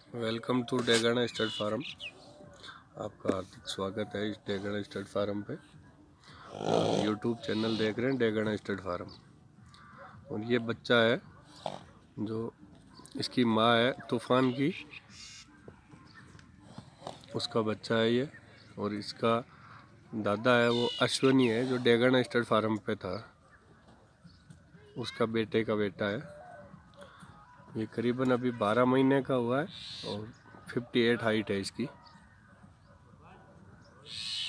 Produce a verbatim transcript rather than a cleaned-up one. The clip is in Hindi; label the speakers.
Speaker 1: Welcome to Degana stud farm. आपका हार्दिक स्वागत है इस डेगाना स्टड फार्म पे। आप यूट्यूब चैनल देख रहे हैं डेगाना स्टड फार्म। और ये बच्चा है जो इसकी माँ है तूफान की, उसका बच्चा है ये। और इसका दादा है वो अश्वनी है जो डेगाना स्टड फार्म पे था, उसका बेटे का बेटा है। ये करीबन अभी बारह महीने का हुआ है और अट्ठावन हाइट है इसकी।